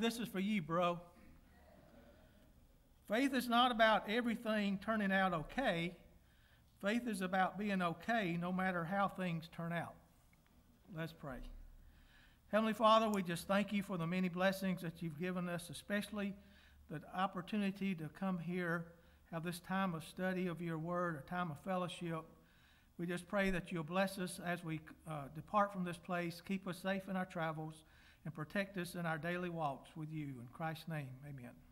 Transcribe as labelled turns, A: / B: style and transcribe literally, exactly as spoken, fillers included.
A: this is for you, bro. Faith is not about everything turning out okay. Faith is about being okay no matter how things turn out. Let's pray. Heavenly Father, we just thank you for the many blessings that you've given us, especially the opportunity to come here, have this time of study of your word, a time of fellowship. We just pray that you'll bless us as we uh, depart from this place, keep us safe in our travels, and protect us in our daily walks with you. In Christ's name, amen.